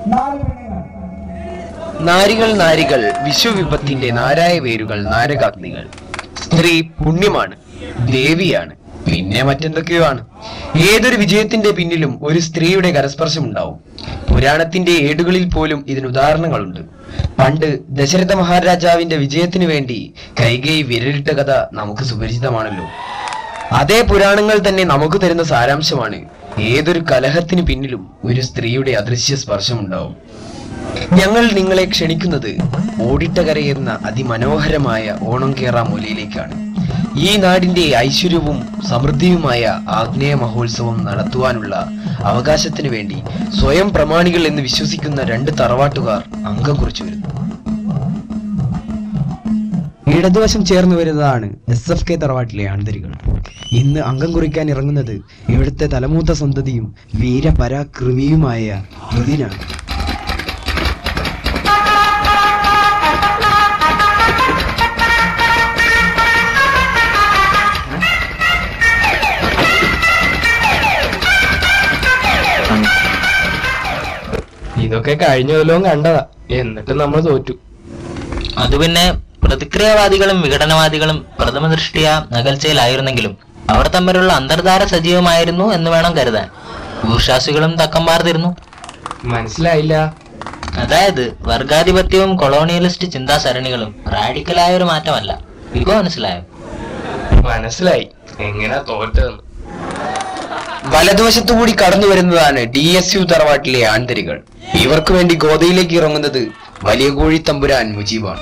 നാരികൾ നാരികൾ വിശ്വവിപത്തിന്റെ നാരായ വേരുകൾ നാരകാഗ്നികൾ. സ്ത്രീ പുണ്യമാണ്, ദേവിയാണ്, പിന്നെ മറ്റെന്തൊക്കെയോ ആണ്. ഏതൊരു വിജയത്തിന്റെ പിന്നിലും ഒരു സ്ത്രീയുടെ കരസ്പർശം ഉണ്ടാവും. പുരാണത്തിന്റെ ഏടുകളിൽ പോലും ഇതിന് ഉദാഹരണങ്ങളുണ്ട്. പണ്ട് ദശരഥ മഹാരാജാവിന്റെ വിജയത്തിനു വേണ്ടി കൈകേയി വിരലിട്ട കഥ നമുക്ക് സുപരിചിതമാണല്ലോ. അതേ പുരാണങ്ങൾ തന്നെ നമുക്ക് തരുന്ന സാരാംശമാണ് ഏതൊരു കലഹത്തിന് പിന്നിലും ഒരു സ്ത്രീയുടെ അദൃശ്യ സ്പർശമുണ്ടാവും. ഞങ്ങൾ നിങ്ങളെ ക്ഷണിക്കുന്നത് ഓടിട്ടകരയെന്ന അതിമനോഹരമായ ഓണം കേറാ മൂലയിലേക്കാണ്. ഈ നാടിന്റെ ഐശ്വര്യവും സമൃദ്ധിയുമായ ആഗ്നേയ മഹോത്സവം നടത്തുവാനുള്ള അവകാശത്തിനു വേണ്ടി സ്വയം പ്രമാണികൾ എന്ന് വിശ്വസിക്കുന്ന 2 തറവാട്ടുകാർ അംഗം കുറിച്ചു വരുന്നു. ഇടതുവശം ചേർന്ന് വരുന്നതാണ് SFK തറവാട്ടിലെ ആന്തരികൾ. ഇന്ന് അംഗം കുറിക്കാൻ ഇറങ്ങുന്നത് ഇവിടുത്തെ തലമൂത്ത സന്തതിയും വീരപരാക്രമിയുമായ ഋതിനാണ്. ഇതൊക്കെ കഴിഞ്ഞ കൊല്ലവും കണ്ടതാ, എന്നിട്ട് നമ്മൾ തോറ്റു. അത് പിന്നെ പ്രതിക്രിയാവാദികളും വിഘടനവാദികളും പ്രഥമ ദൃഷ്ടിയ അകൽച്ചയിലായിരുന്നെങ്കിലും അവർ തമ്മിലുള്ള അന്തർധാര സജീവമായിരുന്നു എന്ന് വേണം കരുതാൻ. ഭൂഷാസികളും തക്കം പാർത്തിരുന്നു. മനസ്സിലായില്ല. അതായത് വർഗാധിപത്യവും കൊളോണിയലിസ്റ്റ് ചിന്താസരണികളും റാഡിക്കലായ ഒരു മാറ്റമല്ല. ഇപ്പൊ മനസ്സിലായോ? മനസ്സിലായി. എങ്ങനെ തോറ്റതെന്ന്. വലതുവശത്തുകൂടി കടന്നു വരുന്നതാണ് DSU തറവാട്ടിലെ ആന്തരികൾ. ഇവർക്ക് വേണ്ടി ഗോദയിലേക്ക് ഇറങ്ങുന്നത് വലിയ കോഴി തമ്പുരാൻ മുജീബാണ്.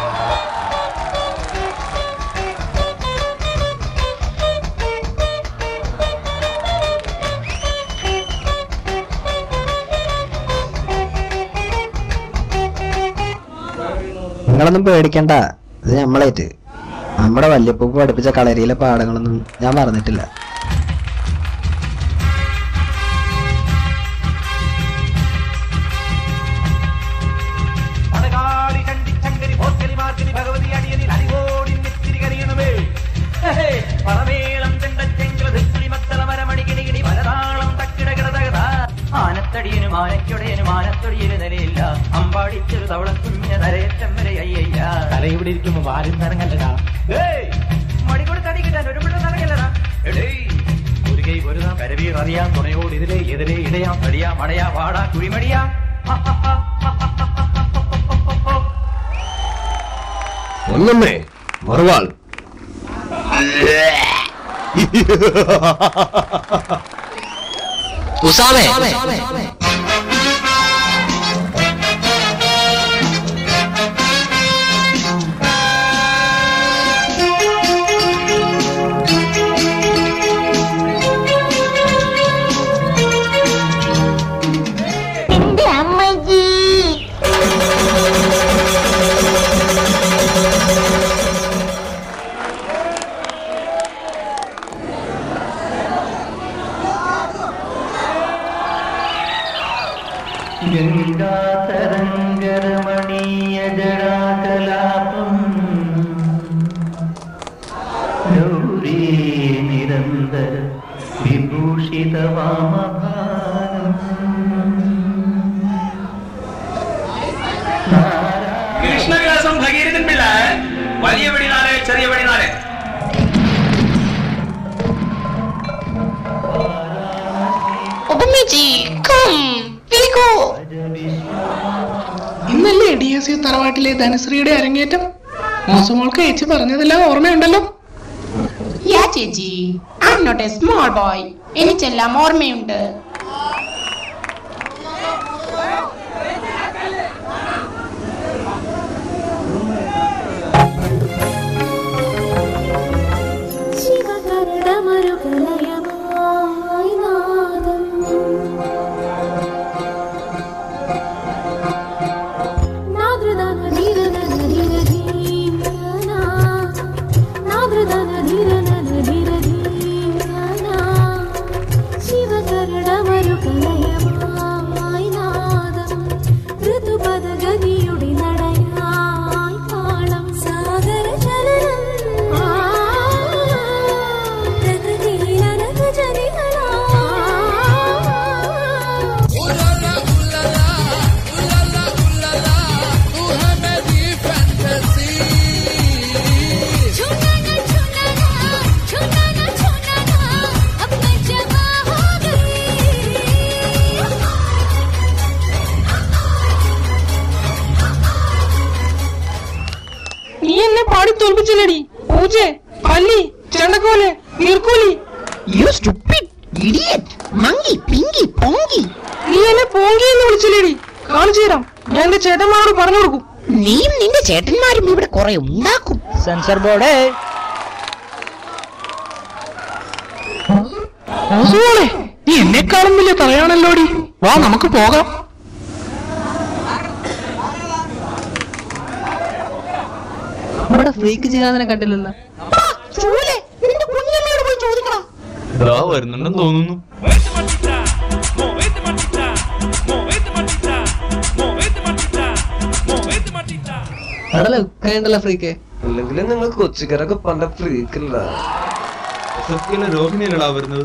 നിങ്ങളൊന്നും പേടിക്കണ്ട, ഇത് നമ്മളേറ്റ്. നമ്മുടെ വല്യപ്പൂപ്പ് പഠിപ്പിച്ച കളരിയിലെ പാഠങ്ങളൊന്നും ഞാൻ മറന്നിട്ടില്ല. ആനത്തടിയനും ആനയ്ക്കൊടയനും ആനത്തൊടിയൊരു നിലയില്ല. അമ്പാടിച്ചൊരു തവള കുഞ്ഞ നരയറ്റം വരെ അയ്യയ്യ. തല ഇവിടെ ഇരിക്കുമ്പോ വാരും നിറങ്ങല്ലടാ. മടികൂടി തടി കിട്ടാൻ ഒരു പിള്ള നിറങ്ങല്ലടാ. ഒരു കൈ പൊരുതാം കരവീർ അറിയാം തുണയോട് ഇതിലെ എതിരെ ഇടയാം തടിയാ മടയാ വാടാ കുഴിമടിയാ. ഒന്നമ്മേ മറുവാൾ. ഉസാമേ, ഗംഗാതരംഗരമണീയ ജടാകലാപം ഗൗരീ നിരന്തര വിഭൂഷിത വാമഭാരം. കൃഷ്ണവിലാസം ഭഗീരഥൻ പിള്ള. വലിയ വെടിനാല് ചെറിയ വെടിനാല്. ഇന്നല്ലേ DSU തറവാട്ടിലെ ധനശ്രീയുടെ അരങ്ങേറ്റം? മോസുമോൾക്ക് ചേച്ചി പറഞ്ഞതെല്ലാം ഓർമ്മയുണ്ടല്ലോ. യാ ചേച്ചി, I am not a small boy. എനിക്കെല്ലാം ഓർമ്മയുണ്ട്. ശിവകരണ തോൽപ്പിച്ചില്ലടി. പൂച്ചെ, പല്ലി, ചെണ്ടക്കോല്, നീർക്കോലി. നീ എന്നെ പോങ്കി എന്ന് വിളിച്ചില്ലേടി? കാണിച്ചു തരാം. ഞാൻ എന്റെ ചേട്ടന്മാരോട് പറഞ്ഞു കൊടുക്കും. നീയും നിന്റെ ചേട്ടന്മാരും ഇവിടെ കുറെ ഉണ്ടാക്കും. സെൻസർ ബോർഡേ. നീ എന്നെക്കാളും വലിയ തലയാണല്ലോടി. വാ നമുക്ക് പോകാം. നമ്മുടെ ഫ്രീക്ക് ചെയ്യാൻ കണ്ടില്ലല്ലോ. വരുന്നുണ്ടെന്ന് തോന്നുന്നു. ഫ്രീക്ക് അല്ലെങ്കിൽ നിങ്ങൾ കൊച്ചിക്കാരൊക്കെ പണ്ട ഫ്രീക്കല്ല. രോഹിണിയല്ലടാ വരുന്നത്.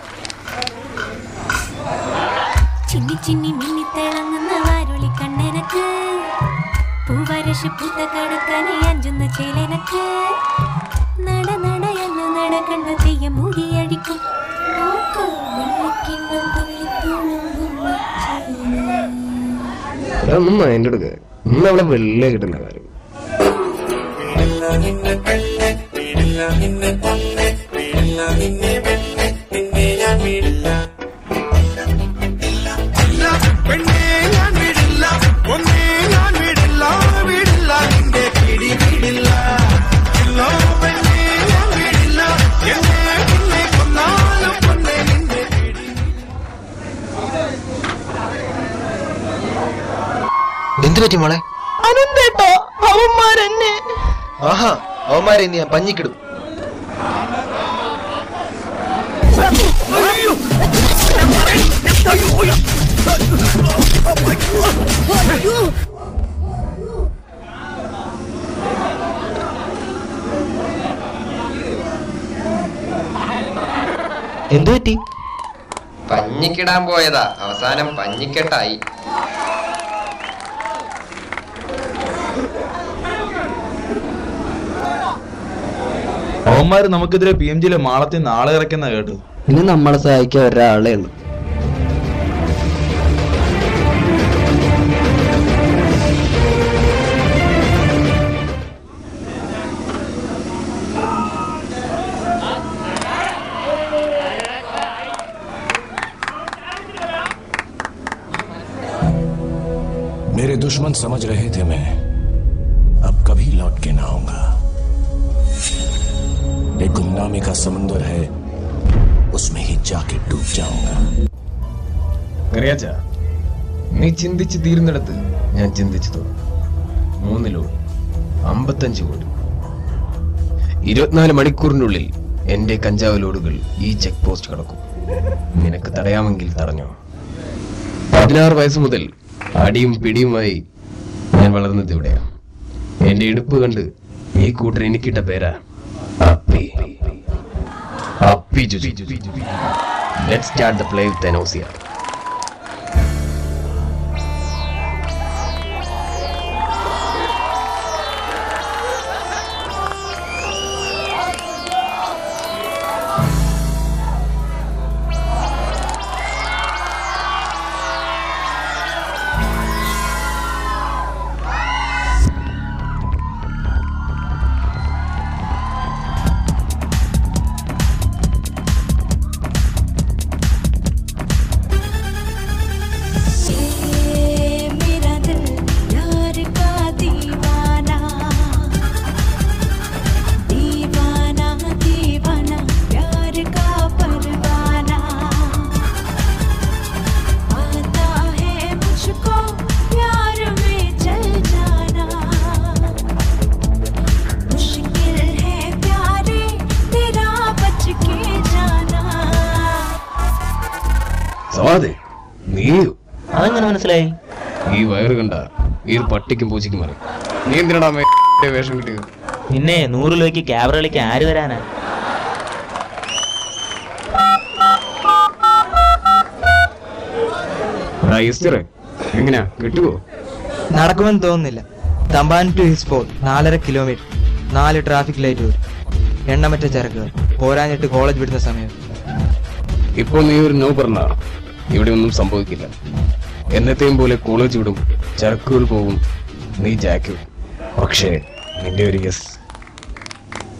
ചിന്നി ചിന്നി മിന്നി തിളങ്ങുന്ന വാരുളി കണ്ണനക്ക്, പൂവരശ് പൂത്ത കടക്കനെ അഞ്ചുന്ന ചേലനക്ക്, നട നടയെന്ന് നടക്കണ്ട തെയ്യം മുടിയടിക്കും, ഒന്നും മൈൻഡ് എടുക്ക. ഇന്ന് അവിടെ വെള്ളേ കിട്ടുന്ന കാര്യം. എന്ത് പറ്റി മോളെ? അനന്തേട്ടോ, അവന്മാരെന്നെ. ആഹാ, അവന്മാരെ ഞാൻ പഞ്ഞിക്കിടും. എന്തു പറ്റി? പഞ്ഞിക്കിടാൻ പോയതാ, അവസാനം പഞ്ഞിക്കെട്ടായി. അവന്മാര് നമുക്കെതിരെ PMGയിലെ മാളത്തിൽ നാളെ ഇറക്കുന്ന കേട്ടു. ഇനി നമ്മളെ സഹായിക്കാൻ ഒരാളേ ഉള്ളൂ. मेरे दुश्मन समझ रहे थे मैं अब कभी लौट के ना आऊंगा। एक गुमनामी का समुंदर है, उसमें ही जाके डूब जाऊंगा। നീ ചിന്തിച്ച് തീരുന്നിടത്ത് ഞാൻ ചിന്തിച്ചു തോന്നും. 3 ലോഡ് 55 കോടി. 24 മണിക്കൂറിനുള്ളിൽ എന്റെ കഞ്ചാവ് ലോഡുകൾ ഈ ചെക്ക് പോസ്റ്റ് കടക്കും. നിനക്ക് തടയാമെങ്കിൽ തടഞ്ഞോ. 16 വയസ്സ് മുതൽ അടിയും പിടിയുമായി ഞാൻ വളർന്നത് ഇവിടെയാണ്. എന്റെ ഇടുപ്പ് കണ്ട് ഈ കൂട്ടർ എനിക്കിട്ട പേരാ അപ്പി. അപ്പി Juji. Let's start the play with Thanosia. അതെങ്ങനെ മനസ്സിലായി? ഈ വയറ് കണ്ട ഈ പട്ടിക്കും പൂച്ചയ്ക്കും മറി. നീ എന്തിനാടാ വേഷം കിട്ടിയത്? പിന്നെ 100 രൂപയ്ക്ക് ക്യാമറ കളിക്കാൻ ആര് വരാനാ? എങ്ങനെയാ കിട്ടുവോ? നടക്കുമെന്ന് തോന്നുന്നില്ല. തമ്പാൻ ടു ഹിസ്പോർട്ട് 4.5 കിലോമീറ്റർ, 4 ട്രാഫിക് ലൈറ്റുകൾ, എണ്ണമറ്റ ചരക്കുകൾ, പോരാഞ്ഞിട്ട് കോളേജ് വിടുന്ന സമയം. ഇപ്പൊ നീ ഒരു നോ പറഞ്ഞ ഇവിടെ ഒന്നും സംഭവിക്കില്ല. എന്നത്തെയും പോലെ കോളേജ് വിടും, ചരക്കുകൾ പോകും, നീ ജാക്കും. പക്ഷേ നിന്റെ ഒരു യെസ്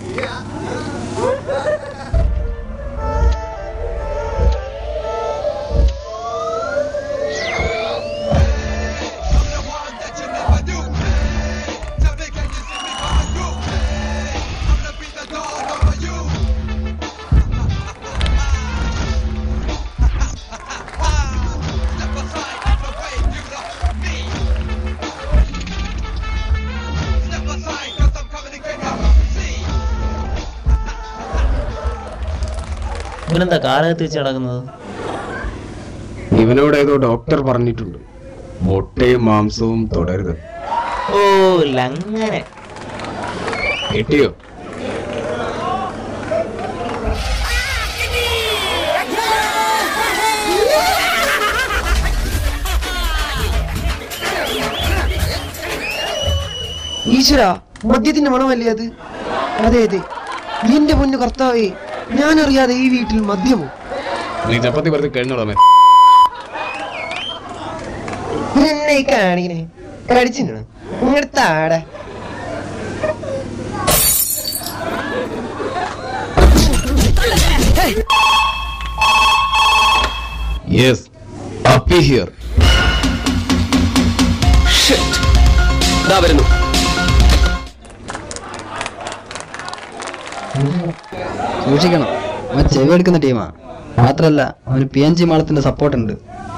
ഇവനെന്താ കാലത്ത് വെച്ച് നടക്കുന്നത്? ഇവനോട് ഏതോ ഡോക്ടർ പറഞ്ഞിട്ടുണ്ട് മുട്ടയും മാംസവും തുടരുത്. ഓ അങ്ങനെ കിട്ടിയോ? ഈശ്വര, മദ്യത്തിന്റെ മണമല്ലേ അത്? അതെ അതെ, നിന്റെ പൊന്നു കർത്താവേ, ഞാനറിയാതെ ഈ വീട്ടിൽ മദ്യമോ? നീ ചപ്പാത്തി പറഞ്ഞ് കഴിഞ്ഞോളാമേ. എന്നെ കാണിക്കണേ, കടിച്ചിങ്ങനെ ഇങ്ങടുത്താടെ. Yes, Appy here. Shit. ദാ വരുന്നു. സൂക്ഷിക്കണം, അവൻ ചെവി എടുക്കുന്ന ടീമാ. മാത്രല്ല അവന് PNG മാളത്തിന്റെ സപ്പോർട്ട് ഉണ്ട്.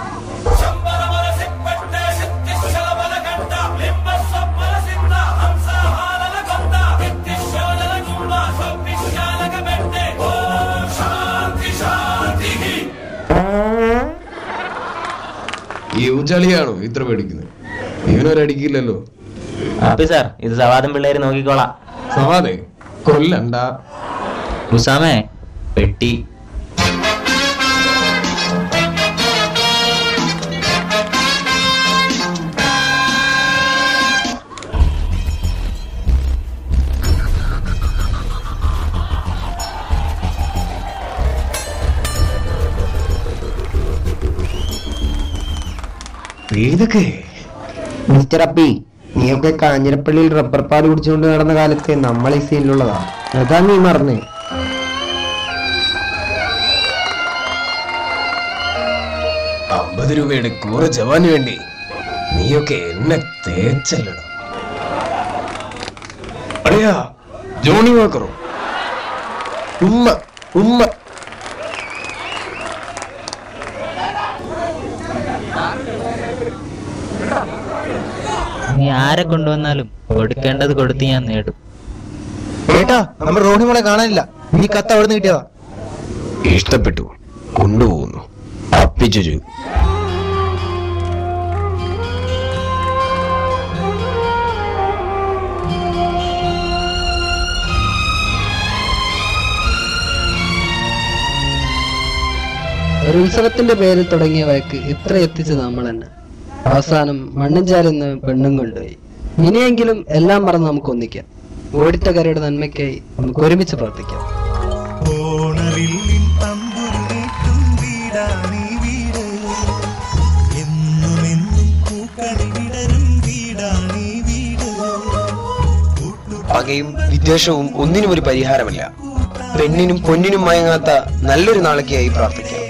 ഈ ഊച്ചാളിയാണോ ഇത്ര പേടിക്കുന്നത്? ഇവനൊരടിക്കില്ലല്ലോ. അപ്പി സാർ, ഇത് സവാദം പിള്ളേര് നോക്കിക്കോളാം. സവാദേ കൊല്ലണ്ട. ഉസാമേ, പെട്ടി. ഇതൊക്കെ മിസ്റ്റർ അപ്പി, നീയൊക്കെ കാഞ്ഞിരപ്പള്ളിയിൽ റബ്ബർ പാല് കുടിച്ചുകൊണ്ട് നടന്ന കാലത്ത് നമ്മൾ ഈ സീനിലുള്ളതാ. അതാ നീ മറന്നേ. രൂപയുടെ കൂറ ജവാന് വേണ്ടി നീയൊക്കെ എന്നെ തേച്ചല്ലട. അടയാ ജോണി വാക്കറോ, ഉമ്മ ഉമ്മ. നീ ആരെ കൊണ്ടുവന്നാലും കൊടുക്കേണ്ടത് കൊടുത്ത് ഞാൻ നേടും. കേട്ടാ, നമ്മൾ റോഹിമോളെ കാണാനില്ല. ഈ കത്ത് അവിടെ നിന്ന് കിട്ടിയതാ. ഇഷ്ടപ്പെട്ടു, കൊണ്ടുപോകുന്നു. അപ്പിച്ചു. ഒരു ഉത്സവത്തിന്റെ പേരിൽ തുടങ്ങിയ വഴക്ക് ഇത്ര എത്തിച്ചത് നമ്മൾ തന്നെ. അവസാനം മണ്ണും ചാലെന്ന് പെണ്ണും കൊണ്ടുപോയി. ഇനിയെങ്കിലും എല്ലാം മറന്ന് നമുക്ക് ഒന്നിക്കാം. ഓടിത്തകരയുടെ നന്മയ്ക്കായി നമുക്ക് ഒരുമിച്ച് പ്രവർത്തിക്കാം. പകയും വിദ്വേഷവും ഒന്നിനും ഒരു പരിഹാരമല്ല. പെണ്ണിനും പൊന്നിനും മയങ്ങാത്ത നല്ലൊരു നാളേക്കായി പ്രാർത്ഥിക്കാം.